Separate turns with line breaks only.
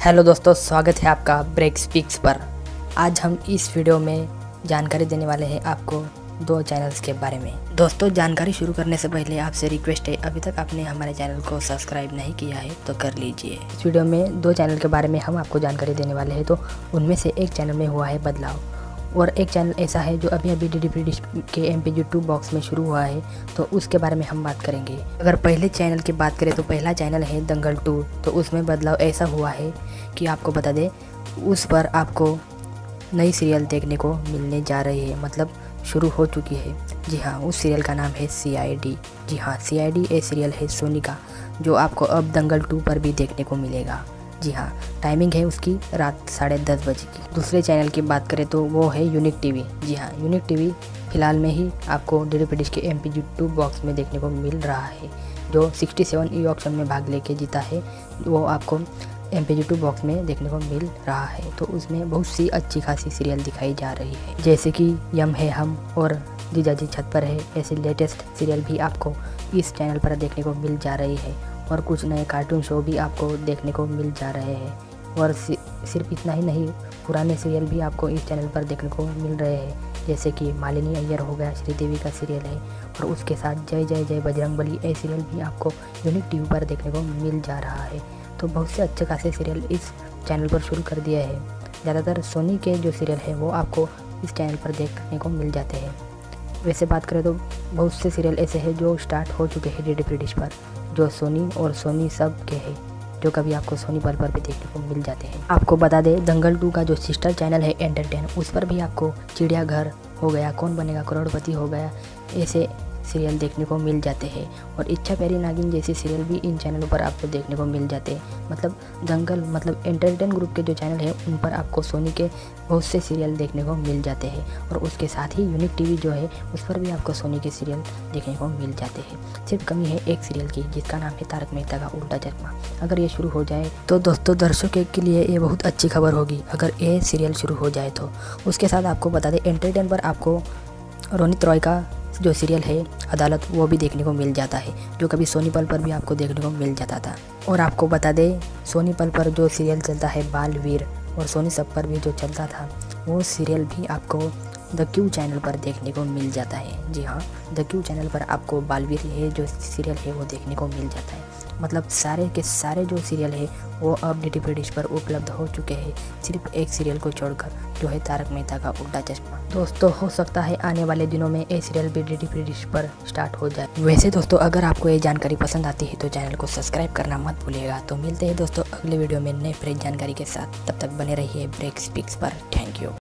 Hello दोस्तों, स्वागत है आपका ब्रेक स्पीक्स पर। आज हम इस वीडियो में जानकारी देने वाले हैं आपको दो चैनल्स के बारे में। दोस्तों, जानकारी शुरू करने से पहले आपसे रिक्वेस्ट है, अभी तक आपने हमारे चैनल को सब्सक्राइब नहीं किया है तो कर लीजिए। इस वीडियो में दो चैनल के बारे में हम आपको जानकारी देने वाले हैं। तो उनमें से एक चैनल में हुआ है बदलाव और एक चैनल ऐसा है जो अभी डी डी डिश के MPG 2 बॉक्स में शुरू हुआ है, तो उसके बारे में हम बात करेंगे। अगर पहले चैनल की बात करें तो पहला चैनल है दंगल 2। तो उसमें बदलाव ऐसा हुआ है कि आपको बता दें, उस पर आपको नई सीरियल देखने को मिलने जा रही है, मतलब शुरू हो चुकी है। जी हाँ, उस सीरियल का नाम है CID। जी हाँ, CID एक सीरियल है सोनी का, जो आपको अब दंगल 2 पर भी देखने को मिलेगा। जी हाँ, टाइमिंग है उसकी रात 10:30 बजे की। दूसरे चैनल की बात करें तो वो है यूनिक टीवी। जी हाँ, यूनिक टीवी फिलहाल में ही आपको डी डिश के MPG 2 बॉक्स में देखने को मिल रहा है। जो 67 ई ऑक्शन में भाग लेके जीता है, वो आपको MPG 2 बॉक्स में देखने को मिल रहा है। तो उसमें बहुत सी अच्छी खासी सीरियल दिखाई जा रही है, जैसे कि यम है हम और जीजाजी छत पर है। ऐसे लेटेस्ट सीरियल भी आपको इस चैनल पर देखने को मिल जा रही है और कुछ नए कार्टून शो भी आपको देखने को मिल जा रहे हैं। और सिर्फ इतना ही नहीं, पुराने सीरियल भी आपको इस चैनल पर देखने को मिल रहे हैं, जैसे कि मालिनी अय्यर हो गया, श्रीदेवी का सीरियल है, और उसके साथ जय जय जय बजरंगबली ये सीरियल भी आपको यूनिक टीवी पर देखने को मिल जा रहा है। तो बहुत से अच्छे खासे सीरियल इस चैनल पर शुरू कर दिया है। ज़्यादातर सोनी के जो सीरियल है वो आपको इस चैनल पर देखने को मिल जाते हैं। वैसे बात करें तो बहुत से सीरियल ऐसे हैं जो स्टार्ट हो चुके हैं डी डिश पर, जो सोनी और सोनी सब के हैं, जो कभी आपको सोनी पर भी देखने को मिल जाते हैं। आपको बता दें, दंगल 2 का जो सिस्टर चैनल है एंटरटेन, उस पर भी आपको चिड़ियाघर हो गया, कौन बनेगा करोड़पति हो गया, ऐसे सीरियल देखने को मिल जाते हैं। और इच्छा प्यारी नागिन जैसे सीरियल भी इन चैनलों पर आपको देखने को मिल जाते हैं। मतलब दंगल मतलब एंटरटेन ग्रुप के जो चैनल है उन पर आपको सोनी के बहुत से सीरियल देखने को मिल जाते हैं। और उसके साथ ही यूनिक टीवी जो है उस पर भी आपको सोनी के सीरियल देखने को मिल जाते हैं। सिर्फ कमी है एक सीरियल की, जिसका नाम है तारक मेहता का उल्टा चश्मा। अगर ये शुरू हो जाए तो दोस्तों, दर्शकों के लिए ये बहुत अच्छी खबर होगी अगर ये सीरियल शुरू हो जाए तो। उसके साथ आपको बता दें, एंटरटेन पर आपको रोनित रॉय का जो सीरियल है अदालत, वो भी देखने को मिल जाता है, जो कभी सोनी पल पर भी आपको देखने को मिल जाता था। और आपको बता दें, सोनी पल पर जो सीरियल चलता है बालवीर, और सोनी सब पर भी जो चलता था, वो सीरियल भी आपको द क्यू चैनल पर देखने को मिल जाता है। जी हाँ, द क्यू चैनल पर आपको बालवीर है जो सीरियल है वो देखने को मिल जाता है। मतलब सारे के सारे जो सीरियल है वो अब डी डिश पर उपलब्ध हो चुके हैं, सिर्फ एक सीरियल को छोड़कर, जो है तारक मेहता का उल्टा चश्मा। दोस्तों, हो सकता है आने वाले दिनों में ये सीरियल भी डी डिश पर स्टार्ट हो जाए। वैसे दोस्तों, अगर आपको ये जानकारी पसंद आती है तो चैनल को सब्सक्राइब करना मत भूलिएगा। तो मिलते हैं दोस्तों अगले वीडियो में नए फ्रेश जानकारी के साथ। तब तक बने रहिए ब्रेक स्पीक्स पर। Thank you.